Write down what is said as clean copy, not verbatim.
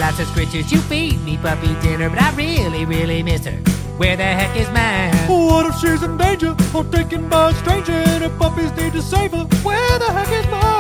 lots of scritches. You feed me puppy dinner, but I really, really miss her. Where the heck is Mahm? What if she's in danger or taken by a stranger and her puppies need to save her? Where the heck is Mahm?